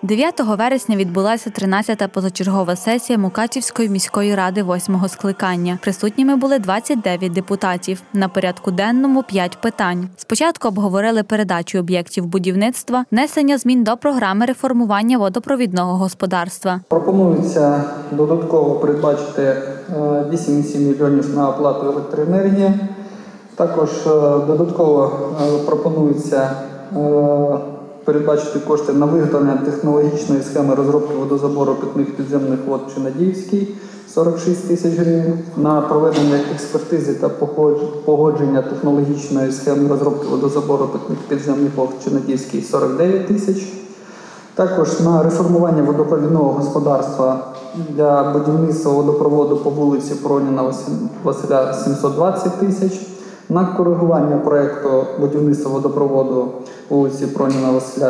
9 вересня відбулася 13-та позачергова сесія Мукачівської міської ради 8-го скликання. Присутніми були 29 депутатів. На порядку денному 5 питань. Спочатку обговорили передачу об'єктів будівництва, внесення змін до програми реформування водопровідного господарства. Пропонується додатково передбачити 8,7 мільйонів на оплату електроенергії. Також додатково пропонується передбачити кошти на виготовлення технологічної схеми розробки водозабору питних підземних вод Чинадіївський – 46 тисяч гривень, на проведення експертизи та погодження технологічної схеми розробки водозабору питних підземних вод Чинадіївський – 49 тисяч. Також на реформування водопровідного господарства для будівництва водопроводу по вулиці Проніна Василя – 720 тисяч. На коригування проєкту будівництва водопроводу вулиці Проніна Василя –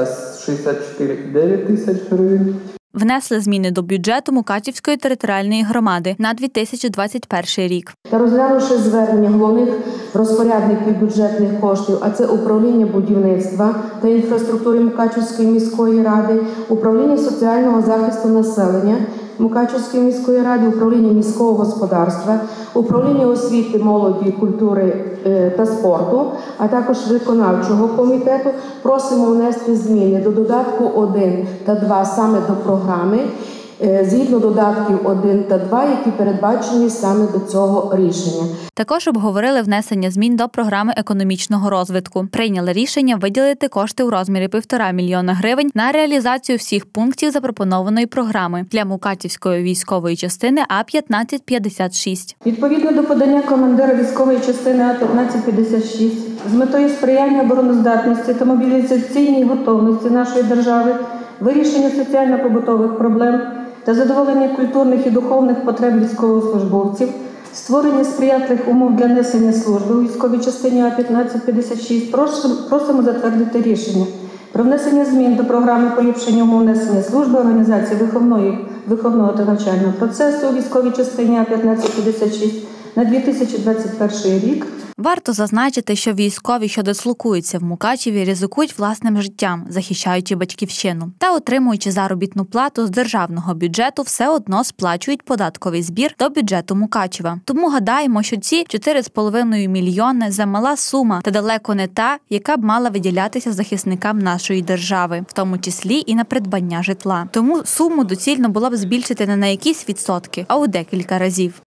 64,9 тисяч гривень. Внесли зміни до бюджету Мукачівської територіальної громади на 2021 рік. Та розглянувши звернення головних розпорядників бюджетних коштів, а це управління будівництва та інфраструктури Мукачівської міської ради, управління соціального захисту населення Мукачівської міської ради, управління міського господарства, управління освіти, молоді, культури та спорту, а також виконавчого комітету, просимо внести зміни до додатку 1 та 2 саме до програми, згідно додатків 1 та 2, які передбачені саме до цього рішення. Також обговорили внесення змін до програми економічного розвитку. Прийняли рішення виділити кошти у розмірі 1,5 мільйона гривень на реалізацію всіх пунктів запропонованої програми для Мукачівської військової частини А-1556. Відповідно до подання командира військової частини А-1556 з метою сприяння обороноздатності та мобілізаційній готовності нашої держави, вирішення соціально-побутових проблем та задоволення культурних і духовних потреб військовослужбовців, створення сприятливих умов для несення служби у військовій частині А-1556, просимо затвердити рішення про внесення змін до програми поліпшення умов несення служби організації виховного та навчального процесу у військовій частині А-1556 на 2021 рік. Варто зазначити, що військові, що дислокуються в Мукачеві, ризикують власним життям, захищаючи батьківщину. Та, отримуючи заробітну плату з державного бюджету, все одно сплачують податковий збір до бюджету Мукачева. Тому гадаємо, що ці 4,5 мільйони – замала сума, та далеко не та, яка б мала виділятися захисникам нашої держави, в тому числі і на придбання житла. Тому суму доцільно було б збільшити не на якісь відсотки, а у декілька разів.